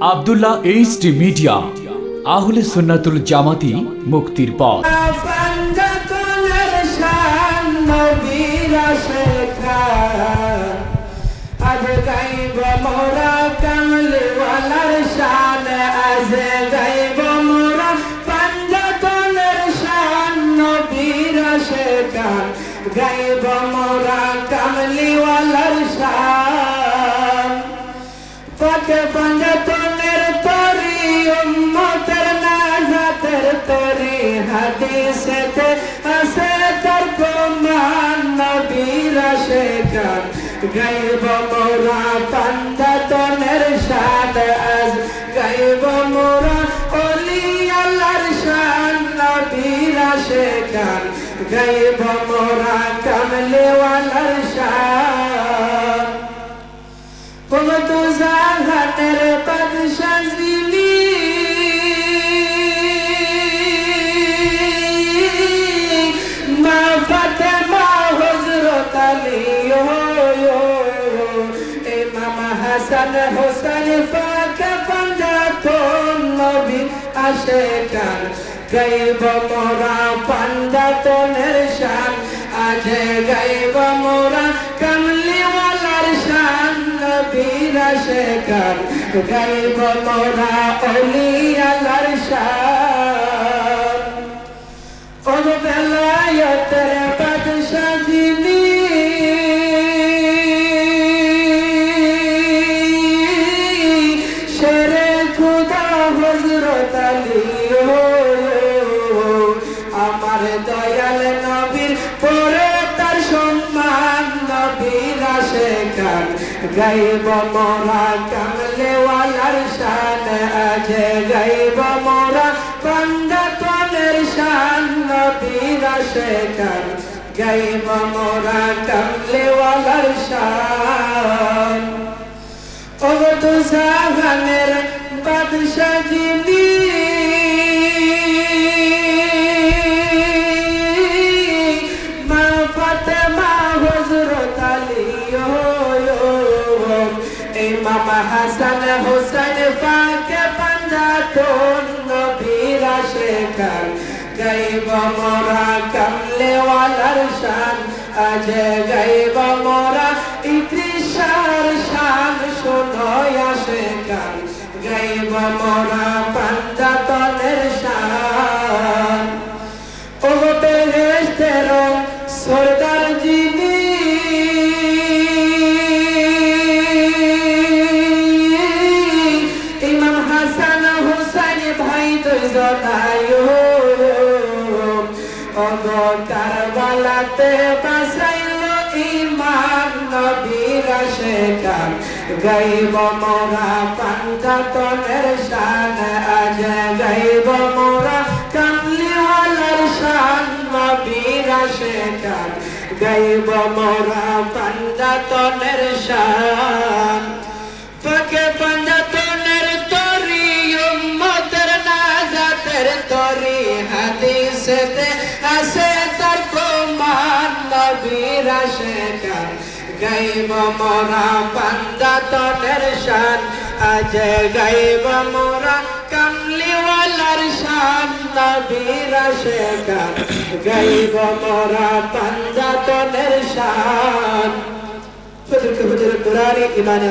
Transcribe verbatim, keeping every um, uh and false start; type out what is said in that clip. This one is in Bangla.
আব্দুল্লাহ এইচডি মিডিয়া, আহলে সুন্নাতুল জামাতি, মুক্তির পথ। গাইব মোরা কামলিওয়ালার শান, পাকে পঞ্জতনের তরি উম্মতের নাজাতের তরি, হাদিসেতে আছে তার প্রমাণ নবীর আশিকান। গাইব মোরা পঞ্জতনের শান, আজ গাইব মোরা ওলি আল্লাহর শান নবীর আশিকান। গাইব মোরা কামলিওয়ালার শান, পবতু জাহানের বাদশা যিনি, মা ফাতেমা হযরত আলী, ইমাম হাসান হোসেন পাকে পঞ্জাতন নবী আশিকান। গাইব মোরা পঞ্জাতনের শান, আজ গাইব মোরা কামলিওয়ালার শান নবীর আশিকান। গাইব মোরা ওলি আল্লাহর শান, ও বেলায়েতের বাদশা যিনি, শেরে খুদা হযরত আলী, আমার দয়াল নবীর পরে তার সম্মান নবীর আশিকান। গাইব মোরা কামলিওয়ালার শান, আজ গাইব মোরা পঞ্জাতনের শান নবীর আশিকান। গাইব মোরা কামলিওয়ালার শান, ও দু জাহানের বাদশা যিনি, ইমাম হাসান হোসেন পাকে পঞ্জাতন নবীর আশিকান। গাইব মোরা কামলিওয়ালার শান, আজ গাইব মোরা ইদ্রিসার শান শোনো আশিকান। গাইব মোরা পঞ্জাতনের শান, ও বেহেশতের সরদার যিনি, ইমাম হাসান হোসেন ভাই দুজনায়, ও কারবালাতে বাঁচাইল ইমাম নবীর আশিকান। গাইব মোরা পঞ্জাতনের শান, আজ গাইব মোরা কামলিওয়ালার শান নবীর আশিকান। গাইব মোরা পঞ্জাতনের শান, পাকে পঞ্জাতনের তরি উম্মতের নাজাতের তরি, হাদিসেতে আছে তার প্রমাণ নবীর আশিকান। গাইব মোরা পঞ্জাতনের শান, আজ গাইব মোরা কামলিওয়ালার শান নবীর আশিকান। গাইব মোরা পঞ্জাতনের শান। হুজুর হুজুর কুরআন ইমানে